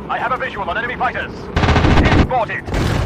I have a visual on enemy fighters. Spotted.